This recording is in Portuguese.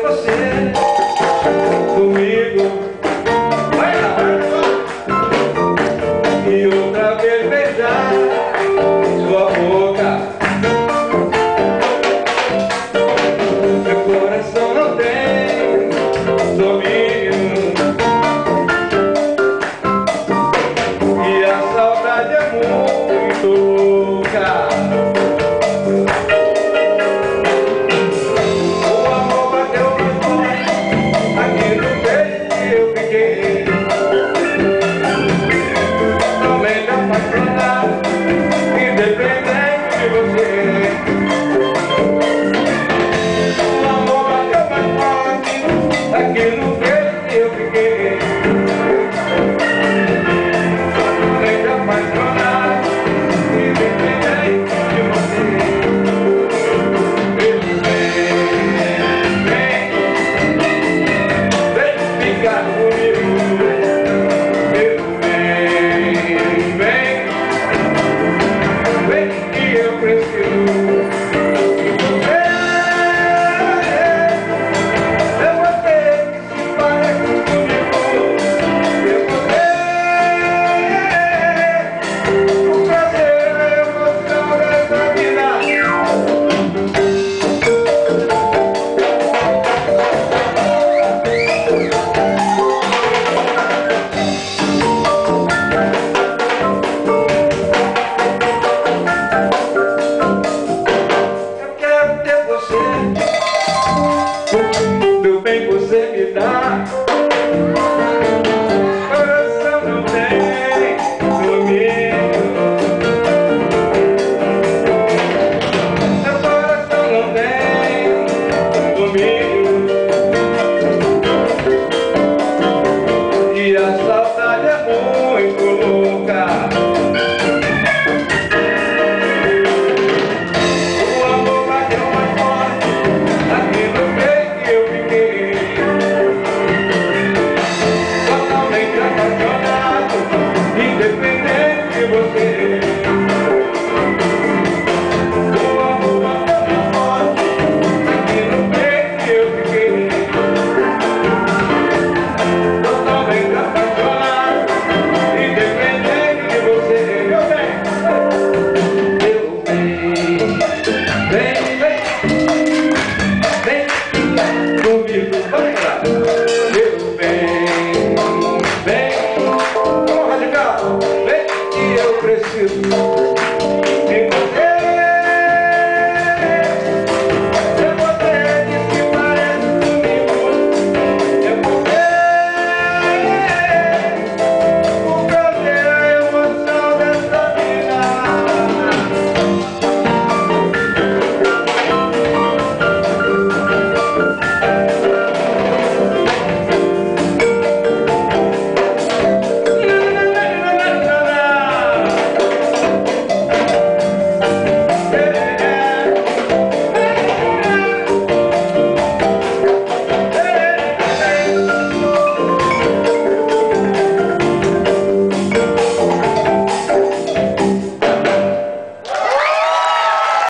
você comigo. Vai lá, e outra vez beijar sua boca. Meu coração não tem domínio, e a saudade é muito louca. O amor bateu mais forte aqui no peito que eu fiquei totalmente apaixonado, independente de você. O amor bateu mais forte aqui no peito que eu fiquei totalmente apaixonado, independente de você. Vem ficar comigo. Vem que eu preciso. É você que se parece comigo. É você, o prazer, a emoção dessa vida. Eu quero ter você, meu bem, você me dá. Coração não tem domínio, meu coração não tem domínio, e a saudade é muito louca. O amor bateu mais forte aqui no peito que eu fiquei totalmente apaixonado, independente de você. O amor bateu mais forte aqui no peito que eu fiquei totalmente apaixonado, independente de você. Meu bem, vem comigo, vai lá.